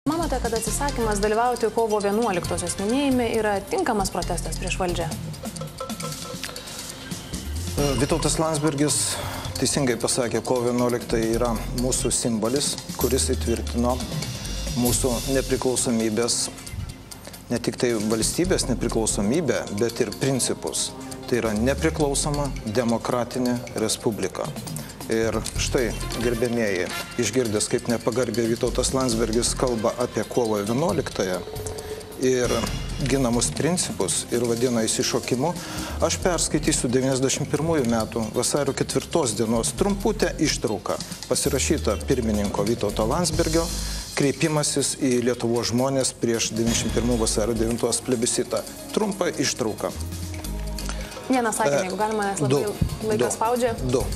Manote, kad atsisakymas dalyvauti kovo 11-osios minėjime yra tinkamas protestas prieš valdžią? Vytautas Landsbergis teisingai pasakė, kovo 11 yra mūsų simbolis, kuris įtvirtino mūsų nepriklausomybės, ne tik tai valstybės nepriklausomybę, bet ir principus. Tai yra nepriklausoma demokratinė respublika. Ir štai, gerbėmieji, išgirdęs, kaip nepagarbė Vytautas Landsbergis kalba apie kovo 11-ąją ir ginamus principus ir vadina išsišokimu, aš perskaitysiu 91 metų vasario 4 dienos trumputę ištrauką, pasirašytą pirmininko Vytauto Landsbergio, kreipimasis į Lietuvos žmonės prieš 91 vasario 9 plebiscitą. Trumpa ištrauka. Vieną sakinį, jeigu galima, nes labai laikas spaudžia.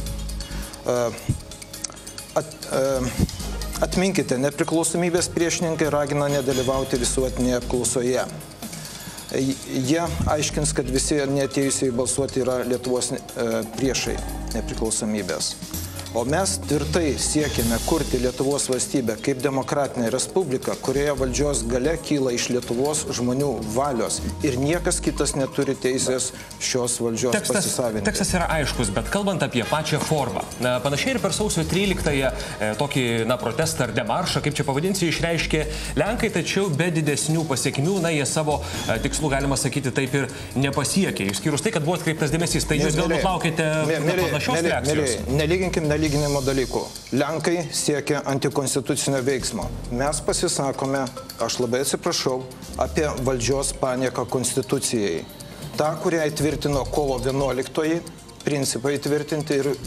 Atminkite, nepriklausomybės priešininkai ragina nedalyvauti visuotinėje apklausoje. Jie aiškins, kad visi neatėjusiai balsuoti yra Lietuvos priešai nepriklausomybės. O mes tvirtai siekime kurti Lietuvos valstybę kaip demokratinę respubliką, kurioje valdžios galia kyla iš Lietuvos žmonių valios ir niekas kitas neturi teisės šios valdžios pasisavinti. Tekstas yra aiškus, bet kalbant apie pačią formą. Panašiai ir per sausio 13-ąją tokį protestą ar demaršą, kaip čia pavadinsi, išreiškė Lenkai, tačiau be didesnių pasiekmių, jie savo tikslų, galima sakyti, taip ir nepasiekė. Išskyrus tai, kad buvo atkreiptas dėmesys. Tai jūs galbūt laukite panašios reakcijos? Nelyginkim nelyginimo dalykų. Lenkai siekia antikonstitucinio veiksmo. Mes pasisakome, aš labai atsiprašau, apie valdžios panieką konstitucijai. Ta, kurią įtvirtino kovo 11-oji, principai įtvirtinti ir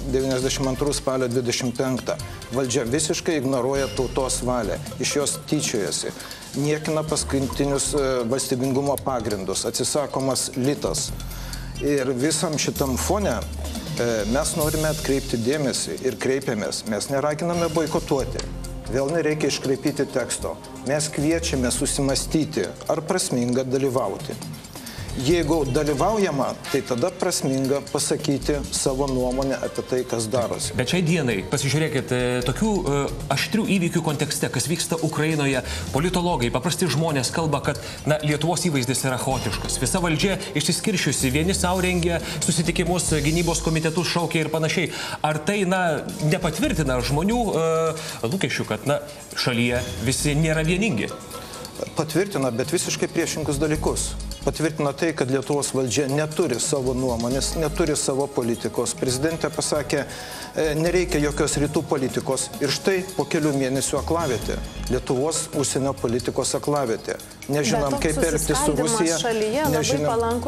92 spalio 25. Valdžia visiškai ignoruoja tautos valią, iš jos tyčiojasi, niekina paskutinius valstybingumo pagrindus, atsisakomas litas. Ir visam šitam fone mes norime atkreipti dėmesį ir kreipiamės. Mes neraginame boikotuoti. Vėl nereikia iškreipyti teksto. Mes kviečiame susimastyti, ar prasminga dalyvauti. Jeigu dalyvaujama, tai tada prasminga pasakyti savo nuomonę apie tai, kas darosi. Bet šiai dienai, pasižiūrėkit, tokių aštrių įvykių kontekste, kas vyksta Ukrainoje, politologai, paprasti žmonės kalba, kad Lietuvos įvaizdis yra chaotiškas. Visa valdžia išsiskiršiusi, vieni savo rengia susitikimus, gynybos komitetus šaukia ir panašiai. Ar tai nepatvirtina žmonių lūkesčių, kad šalyje visi nėra vieningi? Patvirtina, bet visiškai priešingus dalykus. Patvirtina tai, kad Lietuvos valdžia neturi savo nuomonės, neturi savo politikos. Prezidentė pasakė, nereikia jokios rytų politikos. Ir štai po kelių mėnesių aklavietė. Lietuvos užsienio politikos aklavietė. Nežinom, kaip elgtis su Rusija. Nežinom.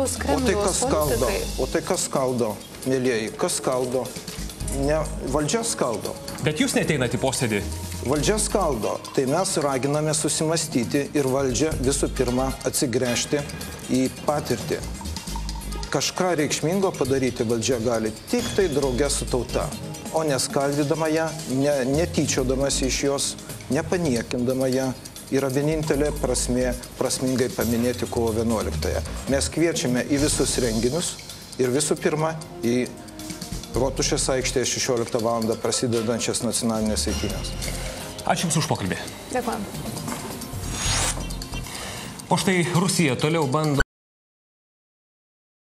O tai kas skaldo, mėlieji? Kas skaldo? Ne, valdžia skaldo. Bet jūs neteinate į posėdį? Valdžia skaldo. Tai mes raginame susimastyti ir valdžią visų pirma atsigręžti į patirtį. Kažką reikšmingo padaryti valdžia gali tik tai drauge su tauta, o neskaldydama ją, netyčiodamas iš jos, nepaniekindama ją, yra vienintelė prasmė prasmingai paminėti kovo 11-ąją. Mes kviečiame į visus renginius ir visų pirma į Rotušės aikštėje 16 val. Prasidedančias nacionalinės eitynės. Ačiū Jums už pokalbį. Dėkuojam. O štai Rusija toliau bando